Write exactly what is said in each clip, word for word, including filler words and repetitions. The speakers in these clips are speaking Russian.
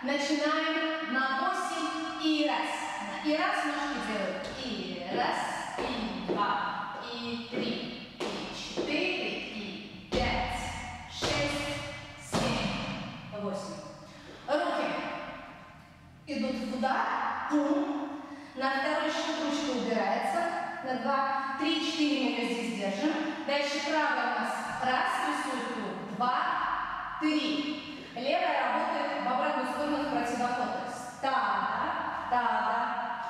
Начинаем на восемь и раз. И раз ножки делаем. И раз, и два, и три, и четыре, и пять, шесть, семь, восемь. Руки идут в удар. Пум. На второй счет ручка убирается. На два, три, четыре мы ее здесь держим. Дальше правая у нас раз, рисует круг. Два, три. Левая работает в обратную сторону в противоход. Та, та,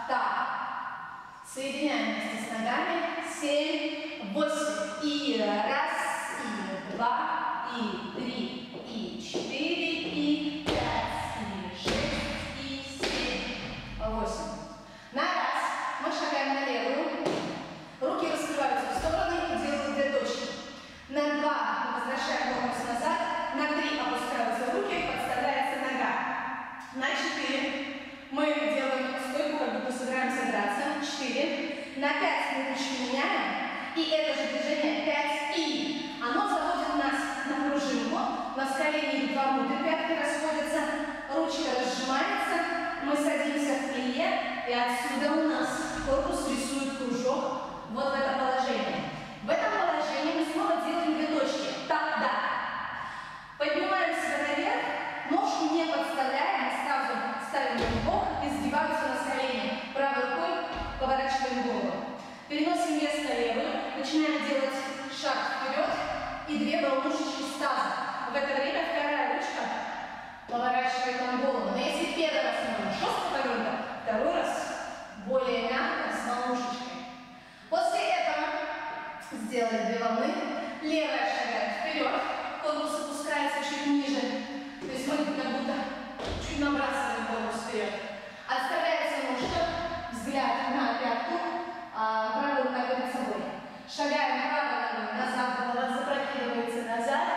та. Соединяем вместе с ногами. Семь, восемь. И раз, и два, и три, и четыре, и пять, и шесть, и семь, восемь. На раз мы шагаем на левую. Руки раскрываются в стороны и делают две точки. На два мы возвращаем корпус назад. На три опускаются руки, подставляется нога. На четыре мы делаем стойку, как будто собираемся драться. четыре. На пять мы ручки меняем. И это же движение пять и. Оно заводит нас на пружинку. У нас колени идут вовнутрь, пятки расходятся. Ручка разжимается. Мы садимся в плие. И отсюда у нас корпус рисует кружок. Вот в это положение. В этом положении мы снова делаем две точки. Так, да. Поднимаем себя наверх, ножку не подставляем, сразу ставим в бок и сгибаемся на колени. Правой рукой поворачиваем голову. Переносим вес на левую, начинаем делать шаг вперед и две волнушечки с таза. В это время вторая ручка поворачивает нам голову. Но если первый раз мы жестко повернем, второй раз более мягко с волнушечкой. После этого сделаем две волны. Левая шагает вперед. Корпус опускается чуть ниже, то есть мы как будто чуть набрасываем корпус вперед. Отставляется ножка, взгляд на пятку, а правая рука перед собой. Шагаем правой ногой назад, голова запрокидывается назад.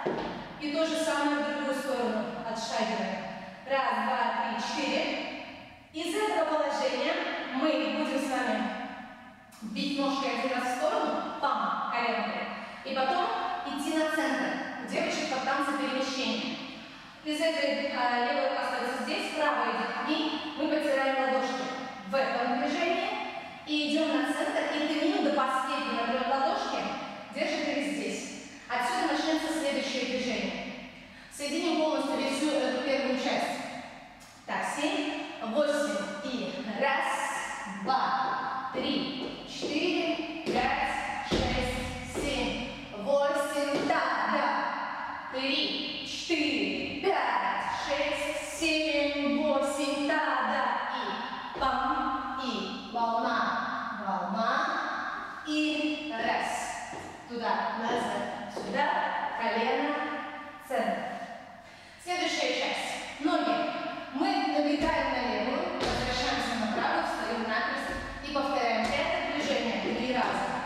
И то же самое в другую сторону отшагиваем. Раз, два, три, четыре. Из этого положения мы будем с вами бить ножкой один раз в сторону, пам, коленкой, и потом идти на центр. Девочек под танцы перемещения. Из этой а, левой рука остается здесь, правая идет к ней. Мы потираем ладошки в этом движении и идем на центр. И тренинг до последней наберем ладошки, держим их здесь. Отсюда начнется следующее движение. Соединим полностью всю эту первую часть. Так, семь, восемь и раз, два, три, четыре, пять, шесть, семь, восемь, да, да. Три, четыре, пять, шесть, семь, восемь, да, да, и пам, и волна, волна, и раз, туда, назад, сюда, колено, центр. Следующая часть. Ноги. Мы набегаем на левую, возвращаемся на правую, встаем накрест и повторяем это движение три раза.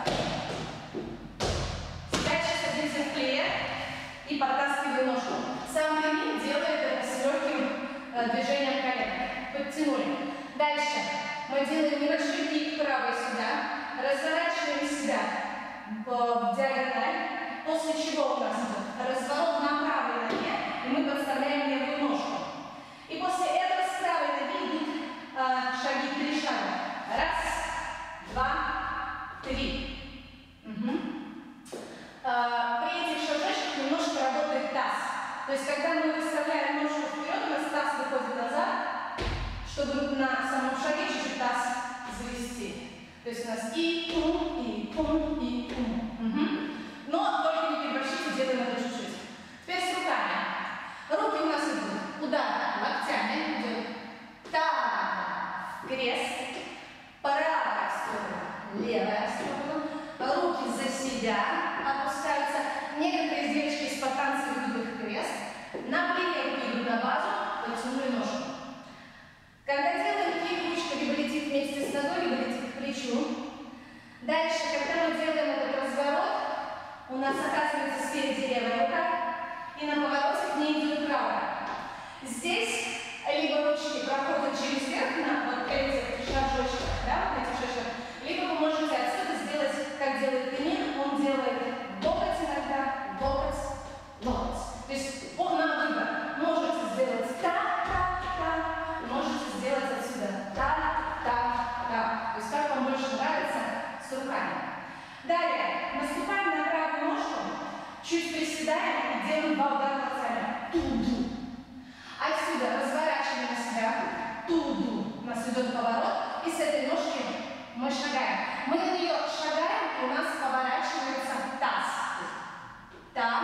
Дальше садимся в плие и подтаскиваем ножку. Сам тренинг делает это с легким э, движением колена. Подтянули. Дальше мы делаем небольшой кик правой сюда, разворачиваем себя в диагональ, после чего у нас идет разворот на правой ноге, и мы подставляем левую ножку. И после этого с правой ноги идут э, шаги, три шага. Раз, два, три. Угу. Э, при этих шажочках немножко работает таз. То есть, когда мы выставляем ножку вперед, у нас таз выходит назад, чтобы на самом шаге чуть-чуть таз завести. То есть у нас и пум, и пум, и пум. Угу. Но только не переборщите, делаем это чуть-чуть. Теперь с руками. Руки у нас идут. Удар локтями идет. Так. Крест. Правая сторона. Левая сторона. Руки за себя опускаются. Некоторые девочки из-под танца ведут их крест. На плече руки идут на базу. Потянули ножку. Когда делаем кик, ручка либо летит вместе с ногой, либо летит к плечу. Дальше, когда мы делаем этот разворот, у нас оказывается спереди левая рука, и на повороте к ней идет правая. Здесь либо ручки проходят через верх на вот этих шажочках, да, вот этих шажочках, либо вы можете отсюда сделать, как делает тренер, он делает локоть иногда, локоть, локоть. То есть он на выбор. Можете сделать так, так, делаем два удара локтями. Ту-ду. Отсюда разворачиваем себя. Ту-ду. У нас идет поворот. И с этой ножки мы шагаем. Мы на нее шагаем, и у нас поворачивается таз. Та,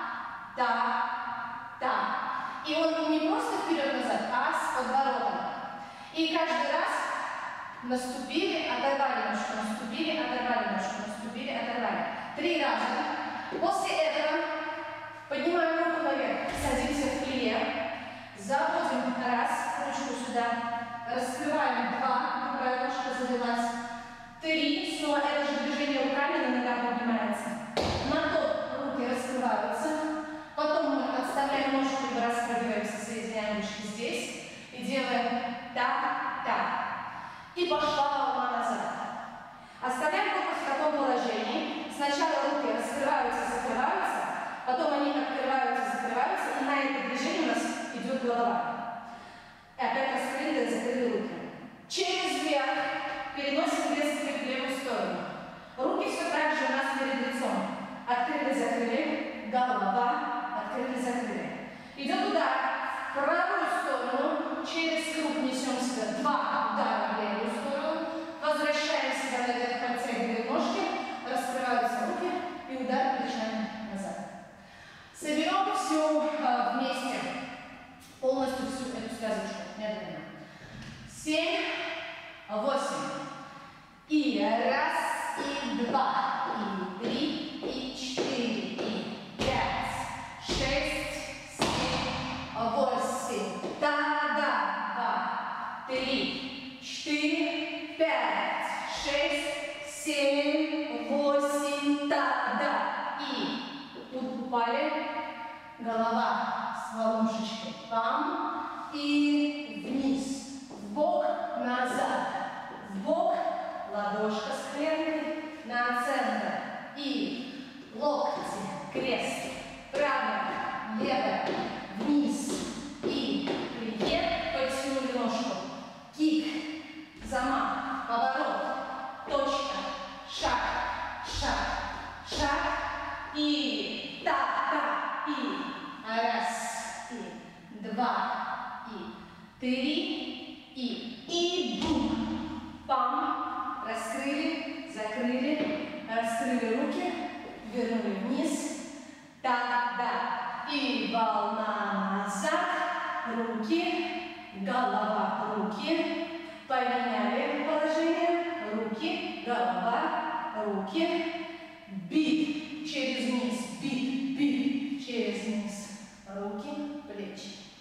та, та. И он не просто вперед-назад, а с подворотом. И каждый раз наступили, оторвали ножку, наступили, оторвали ножку, наступили, оторвали. Три раза. После этого поднимаем руку наверх, садимся в плие, заводим раз, ручку сюда, раскрываем два, другая ножка завелась. Три, снова это же движение руками, на ногах поднимается. На топ руки раскрываются. Потом мы отставляем ножку, либо раскрываемся, соединяем ручки здесь и делаем так, так. И пошла волна назад. Оставляем руку в таком положении. Сначала руки раскрываются, закрываются, потом они открываются, закрываются, и на это движение у нас идет голова. И опять раскрыли, закрыли руки. Через верх переносим вес в левую сторону. Руки все так же у нас перед лицом. Открыли, закрыли, голова, открыли, закрыли. Идет удар в правую сторону, через круг несем себя два удара в левую сторону, возвращаем себя наверх, подтягиваем ножки, раскрываются руки и удар плечами назад. Соберем все э, вместе, полностью всю эту связочку, медленно. Семь, восемь. И раз, и два, и три, и четыре, и пять, шесть, семь, восемь. Та-да, два, три, четыре, пять, шесть, семь, восемь. Та-да. И упали. Голова с волнушечкой. Пам. И вниз. В бок, назад. В бок. Ладошка с коленкой на центр. И локти, крест. Правая, левая, вниз. И плие. Подтянули ножку. Кик. Замах. Поворот. Точка. Шаг. Шаг. Шаг. И та-та. И раз. И два. И три. И. И бум. Пам. Раскрыли, закрыли, раскрыли руки, вернули вниз. Так-да. И волна назад, руки, голова, руки. Поменяли положение, руки, голова, руки. Бит через низ, бит, бит через низ, руки, плечи.